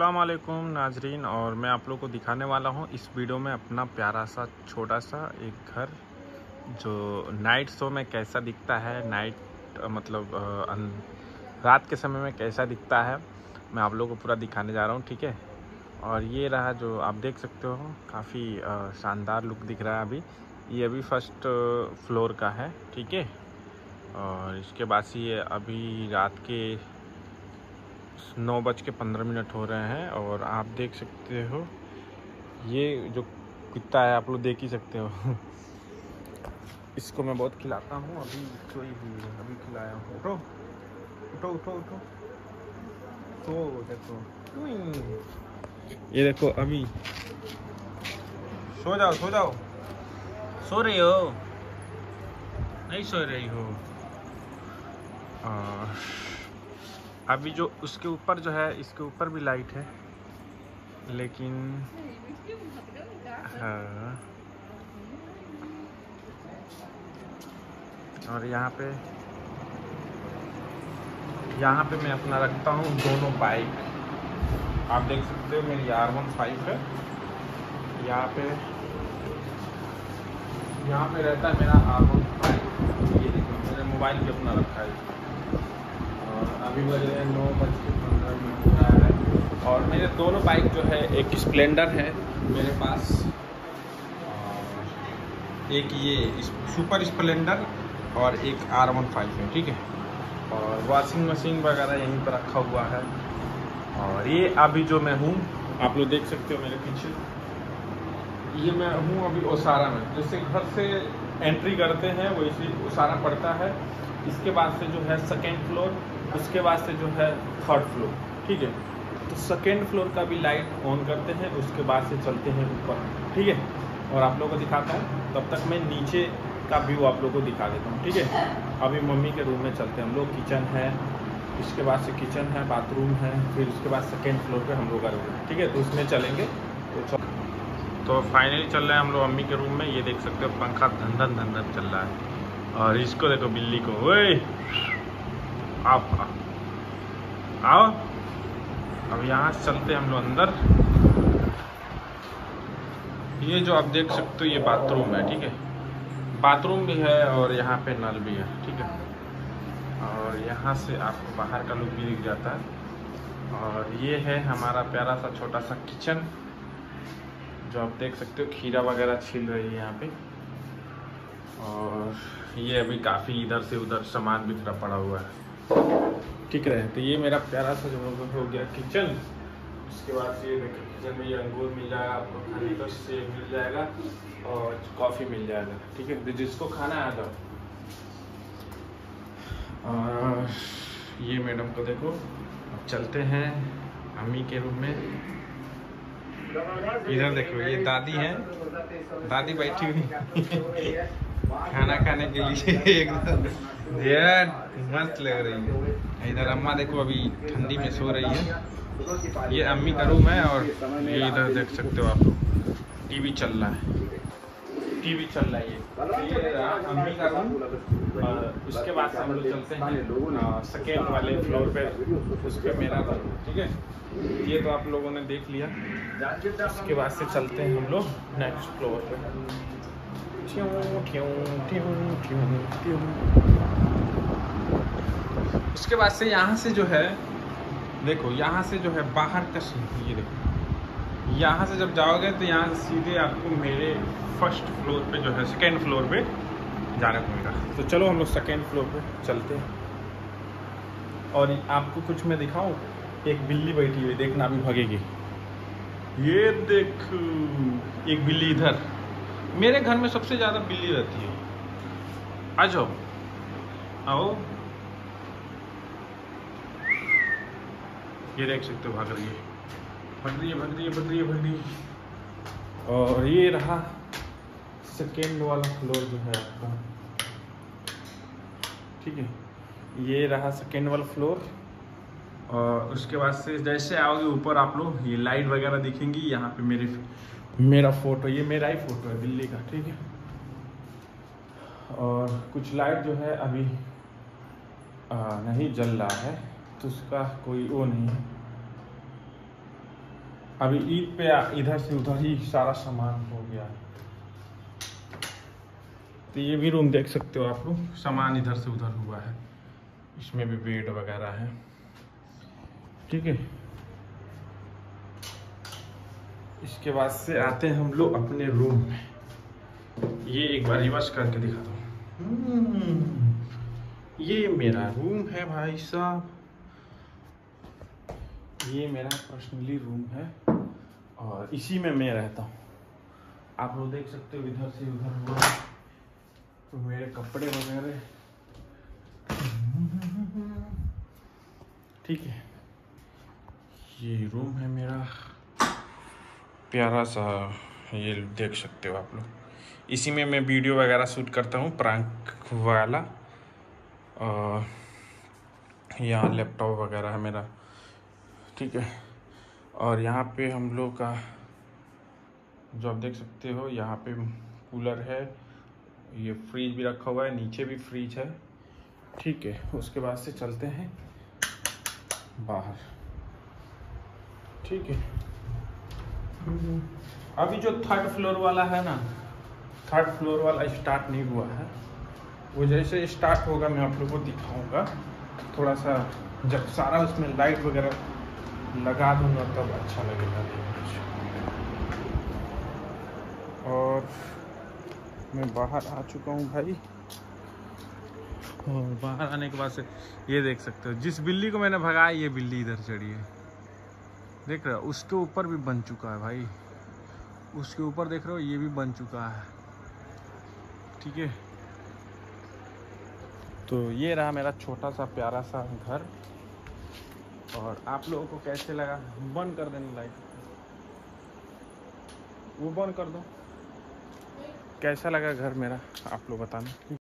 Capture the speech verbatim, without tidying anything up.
अस्सलाम वालेकुम नाजरीन, और मैं आप लोग को दिखाने वाला हूं इस वीडियो में अपना प्यारा सा छोटा सा एक घर जो नाइट शो में कैसा दिखता है, नाइट मतलब आ, रात के समय में कैसा दिखता है, मैं आप लोग को पूरा दिखाने जा रहा हूं। ठीक है, और ये रहा जो आप देख सकते हो, काफ़ी शानदार लुक दिख रहा है। अभी ये अभी फर्स्ट फ्लोर का है। ठीक है, और इसके बाद से ये अभी रात के नौ बज के पंद्रह मिनट हो रहे हैं, और आप देख सकते हो ये जो कुत्ता है आप लोग देख ही सकते हो। इसको मैं बहुत खिलाता हूँ, अभी सोई हुई है, अभी खिलाया हूँ। उठो उठो उठो उठो, तो देखो ये देखो, अभी सो जाओ सो जाओ। सो रही हो? नहीं सो रही हो? आ, अभी जो उसके ऊपर जो है, इसके ऊपर भी लाइट है, लेकिन हाँ, और यहाँ पे यहाँ पे मैं अपना रखता हूँ दोनों बाइक। आप देख सकते हो मेरी आर वन फाइव है। यहाँ पे यहाँ पे रहता है मेरा आर वन फाइव। ये देखो मैंने मोबाइल भी अपना रखा है। और अभी बज रहे हैं नौ बज के पंद्रह मिनट हो रहा है, और मेरे दोनों बाइक जो है, एक स्प्लेंडर है मेरे पास, और एक ये सुपर स्प्लेंडर, और एक आर वन फाइव है। ठीक है, और वॉशिंग मशीन वगैरह यहीं पर रखा हुआ है। और ये अभी जो मैं हूँ, आप लोग देख सकते हो मेरे पीछे, ये मैं हूँ अभी ओसारा में। जैसे घर से एंट्री करते हैं वैसे ओसारा पड़ता है। इसके बाद से जो है सेकेंड फ्लोर, उसके बाद से जो है थर्ड फ्लोर। ठीक है, तो सेकेंड फ्लोर का भी लाइट ऑन करते हैं, उसके बाद से चलते हैं ऊपर। ठीक है, और आप लोगों को दिखाता हूँ, तब तक मैं नीचे का व्यू आप लोगों को दिखा देता हूँ। ठीक है, अभी मम्मी के रूम में चलते हैं हम लोग। किचन है, इसके बाद से किचन है, बाथरूम है, फिर उसके बाद सेकेंड फ्लोर पे हम लोग का रूम है। ठीक है, तो उसमें चलेंगे। तो चल तो फाइनली चल रहे हैं हम लोग मम्मी के रूम में। ये देख सकते हो पंखा धन धन धन धन चल रहा है, और इसको देखो बिल्ली को, ओए आओ आओ। अब यहाँ से चलते हैं हम लोग अंदर। ये जो आप देख सकते हो ये बाथरूम है। ठीक है, बाथरूम भी है और यहाँ पे नल भी है। ठीक है, और यहाँ से आपको बाहर का लुक भी दिख जाता है। और ये है हमारा प्यारा सा छोटा सा किचन, जो आप देख सकते हो खीरा वगैरह छिल रही है यहाँ पे। और ये अभी काफ़ी इधर से उधर सामान बिखरा पड़ा हुआ है। ठीक है, तो ये मेरा प्यारा सा जो हो गया किचन। उसके बाद से ये देखो किचन में ये अंगूर मिल जाएगा आपको खाने को, सेब मिल जाएगा और कॉफ़ी मिल जाएगा। ठीक है, तो जिसको खाना है आ जाओ। और ये मैडम को देखो, अब चलते हैं अम्मी के रूम में। इधर देखो ये दादी हैं, दादी बैठी हुई खाना खाने के लिए एकदम मस्त लग रही है। इधर अम्मा देखो अभी ठंडी में सो रही है। ये अम्मी का रूम है, और ये इधर देख सकते हो आप लोग टीवी चल रहा है, टीवी चल रहा है। ये ये अम्मी का रूम। और उसके बाद से हम लोग चलते हैं सेकेंड वाले फ्लोर पे, उस पर मेरा रूम। ठीक है, ये तो आप लोगों ने देख लिया। उसके बाद से चलते हैं हम लोग नेक्स्ट फ्लोर पे। ट्यूं ट्यूं ट्यूं ट्यूं ट्यूं। उसके बाद से यहाँ से जो है देखो, यहाँ से जो है बाहर का सीन, ये देखो यहाँ से जब जाओगे तो यहाँ से सीधे आपको मेरे फर्स्ट फ्लोर पे जो है, सेकेंड फ्लोर पे जाने को मिलेगा। तो चलो हम लोग सेकेंड फ्लोर पे चलते हैं। और आपको कुछ मैं दिखाऊं, एक बिल्ली बैठी हुई, देखना अभी भागेगी। ये देख, एक बिल्ली इधर। मेरे घर में सबसे ज़्यादा बिल्ली रहती है। आ जाओ, आओ। ये देख सकते हो भाग रही है, भाग रही है, भाग रही है, भाग रही है, भाग रही है। और ये रहा सेकेंड वाला फ्लोर जो है आपका। ठीक है, ये रहा सेकेंड वाला फ्लोर। और उसके बाद से जैसे आओगे ऊपर आप लोग, ये लाइट वगैरह दिखेंगी। यहाँ पे मेरे मेरा फोटो, ये मेरा ही फोटो है बिल्ली का। ठीक है, और कुछ लाइट जो है अभी आ, नहीं जल रहा है, तो उसका कोई वो नहीं है। अभी ईद पे इधर से उधर ही सारा सामान हो गया। तो ये भी रूम देख सकते हो आप लोग, सामान इधर से उधर हुआ है। इसमें भी बेड वगैरह है, ठीक है। इसके बाद से आते हैं हम लोग अपने रूम में। ये एक बार रिवर्स करके दिखा दो। ये मेरा रूम है भाई साहब, ये मेरा पर्सनली रूम है और इसी में मैं रहता हूँ। आप लोग देख सकते हो इधर से उधर हुआ तो मेरे कपड़े वगैरह, ठीक है। ये रूम है मेरा प्यारा सा, ये देख सकते हो आप लोग। इसी में मैं वीडियो वगैरह शूट करता हूँ, प्रैंक वाला। और यहाँ लैपटॉप वगैरह है मेरा, ठीक है। और यहाँ पे हम लोग का जो आप देख सकते हो, यहाँ पे कूलर है, ये फ्रीज भी रखा हुआ है, नीचे भी फ्रीज है, ठीक है। उसके बाद से चलते हैं बाहर, ठीक है। अभी जो थर्ड फ्लोर वाला है ना, थर्ड फ्लोर वाला स्टार्ट नहीं हुआ है। वो जैसे स्टार्ट होगा मैं आप लोगों को दिखाऊंगा थोड़ा सा, जब सारा उसमें लाइट वगैरह लगा दूंगा तब अच्छा लगेगा। और मैं बाहर आ चुका हूँ भाई, और बाहर आने के बाद से ये देख सकते हो, जिस बिल्ली को मैंने भगाया ये बिल्ली इधर चढ़ी है, देख रहे हो। उसके ऊपर भी बन चुका है भाई, उसके ऊपर देख रहे हो, ये भी बन चुका है, ठीक है। तो ये रहा मेरा छोटा सा प्यारा सा घर। और आप लोगों को कैसे लगा, बंद कर देना लाइट, वो बंद कर दो। कैसा लगा घर मेरा आप लोग बताना।